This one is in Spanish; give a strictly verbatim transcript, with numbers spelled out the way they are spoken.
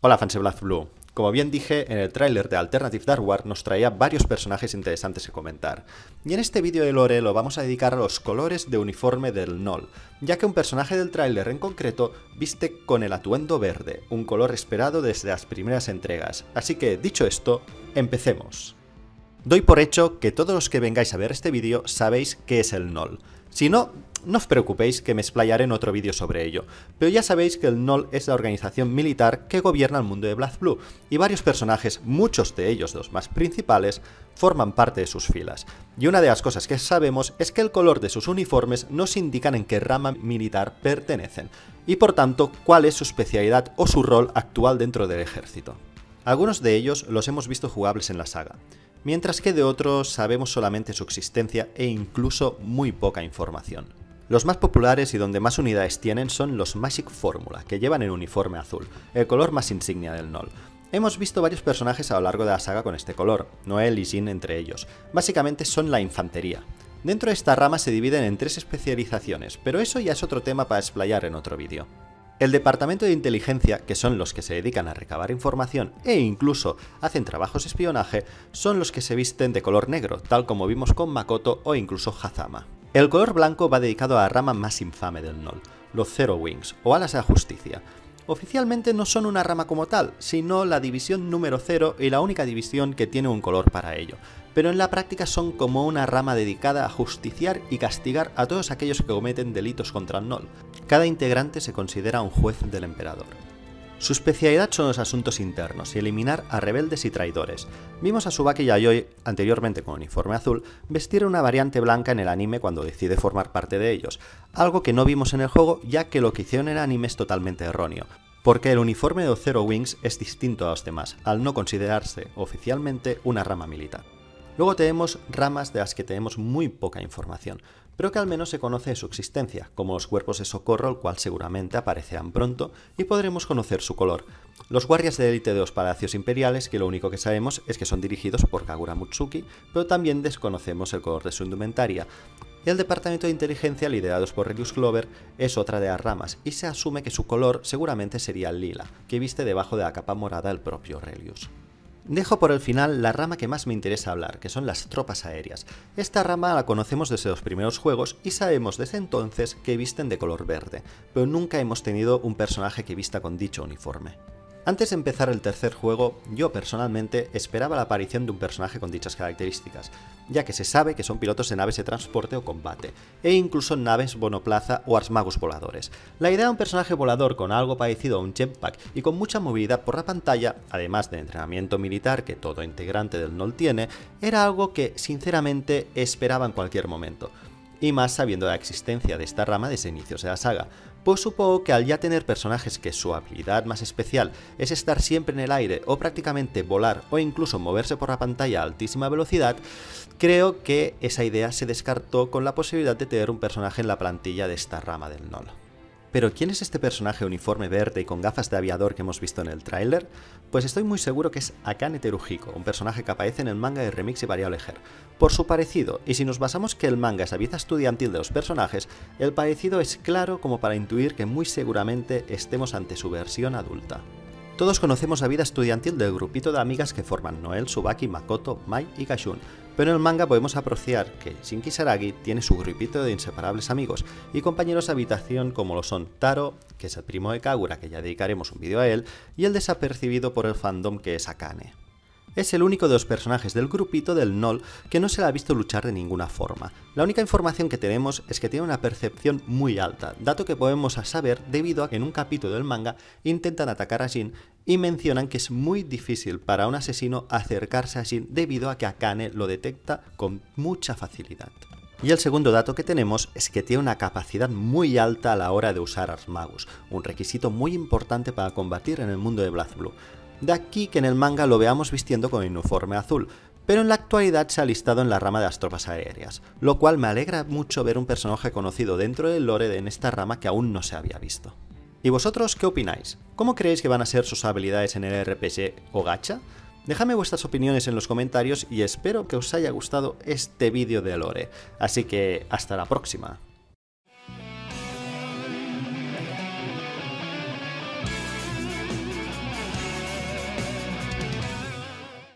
Hola fans de BlazBlue. Como bien dije, en el tráiler de Alternative Dark War nos traía varios personajes interesantes que comentar. Y en este vídeo de lore lo vamos a dedicar a los colores de uniforme del Gnoll, ya que un personaje del tráiler en concreto viste con el atuendo verde, un color esperado desde las primeras entregas. Así que, dicho esto, empecemos. Doy por hecho que todos los que vengáis a ver este vídeo sabéis qué es el Gnoll. Si no, no os preocupéis que me explayaré en otro vídeo sobre ello, pero ya sabéis que el Gnoll es la organización militar que gobierna el mundo de BlazBlue, y varios personajes, muchos de ellos los más principales, forman parte de sus filas. Y una de las cosas que sabemos es que el color de sus uniformes nos indican en qué rama militar pertenecen, y por tanto cuál es su especialidad o su rol actual dentro del ejército. Algunos de ellos los hemos visto jugables en la saga, mientras que de otros sabemos solamente su existencia e incluso muy poca información. Los más populares y donde más unidades tienen son los Magic Formula, que llevan el uniforme azul, el color más insignia del Gnoll. Hemos visto varios personajes a lo largo de la saga con este color, Noel y Jin entre ellos. Básicamente son la infantería. Dentro de esta rama se dividen en tres especializaciones, pero eso ya es otro tema para explayar en otro vídeo. El departamento de inteligencia, que son los que se dedican a recabar información e incluso hacen trabajos de espionaje, son los que se visten de color negro, tal como vimos con Makoto o incluso Hazama. El color blanco va dedicado a la rama más infame del Gnoll, los Zero Wings, o alas de la justicia. Oficialmente no son una rama como tal, sino la división número cero y la única división que tiene un color para ello, pero en la práctica son como una rama dedicada a justiciar y castigar a todos aquellos que cometen delitos contra el Gnoll. Cada integrante se considera un juez del emperador. Su especialidad son los asuntos internos y eliminar a rebeldes y traidores. Vimos a Tsubaki Yayoi, anteriormente con uniforme azul, vestir una variante blanca en el anime cuando decide formar parte de ellos, algo que no vimos en el juego ya que lo que hicieron en el anime es totalmente erróneo, porque el uniforme de los Zero Wings es distinto a los demás, al no considerarse oficialmente una rama militar. Luego tenemos ramas de las que tenemos muy poca información, pero que al menos se conoce de su existencia, como los cuerpos de socorro, el cual seguramente aparecerán pronto y podremos conocer su color. Los guardias de élite de los palacios imperiales, que lo único que sabemos es que son dirigidos por Kagura Mutsuki, pero también desconocemos el color de su indumentaria. Y el departamento de inteligencia, liderados por Relius Clover, es otra de las ramas, y se asume que su color seguramente sería el lila, que viste debajo de la capa morada el propio Relius. Dejo por el final la rama que más me interesa hablar, que son las tropas aéreas. Esta rama la conocemos desde los primeros juegos y sabemos desde entonces que visten de color verde, pero nunca hemos tenido un personaje que vista con dicho uniforme. Antes de empezar el tercer juego, yo personalmente esperaba la aparición de un personaje con dichas características, ya que se sabe que son pilotos de naves de transporte o combate, e incluso naves monoplaza o arsmagus voladores. La idea de un personaje volador con algo parecido a un jetpack y con mucha movilidad por la pantalla, además del entrenamiento militar que todo integrante del Gnoll tiene, era algo que sinceramente esperaba en cualquier momento. Y más sabiendo la existencia de esta rama desde inicios de la saga, pues supongo que al ya tener personajes que su habilidad más especial es estar siempre en el aire o prácticamente volar o incluso moverse por la pantalla a altísima velocidad, creo que esa idea se descartó con la posibilidad de tener un personaje en la plantilla de esta rama del Gnoll. Pero ¿quién es este personaje uniforme verde y con gafas de aviador que hemos visto en el tráiler? Pues estoy muy seguro que es Akane Teruhiko, un personaje que aparece en el manga de Remix y Variable Her. Por su parecido, y si nos basamos que el manga es la vida estudiantil de los personajes, el parecido es claro como para intuir que muy seguramente estemos ante su versión adulta. Todos conocemos la vida estudiantil del grupito de amigas que forman Noel, Tsubaki, Makoto, Mai y Gashun, pero en el manga podemos apreciar que Shin Kisaragi tiene su grupito de inseparables amigos y compañeros de habitación como lo son Taro, que es el primo de Kagura, que ya dedicaremos un vídeo a él, y el desapercibido por el fandom que es Akane. Es el único de los personajes del grupito del Gnoll que no se le ha visto luchar de ninguna forma. La única información que tenemos es que tiene una percepción muy alta, dato que podemos saber debido a que en un capítulo del manga intentan atacar a Jin y mencionan que es muy difícil para un asesino acercarse a Jin debido a que Akane lo detecta con mucha facilidad. Y el segundo dato que tenemos es que tiene una capacidad muy alta a la hora de usar arsmagus, un requisito muy importante para combatir en el mundo de BlazBlue. De aquí que en el manga lo veamos vistiendo con el uniforme azul, pero en la actualidad se ha listado en la rama de las tropas aéreas, lo cual me alegra mucho ver un personaje conocido dentro del lore de en esta rama que aún no se había visto. ¿Y vosotros qué opináis? ¿Cómo creéis que van a ser sus habilidades en el R P G o gacha? Dejadme vuestras opiniones en los comentarios y espero que os haya gustado este vídeo de lore, así que hasta la próxima.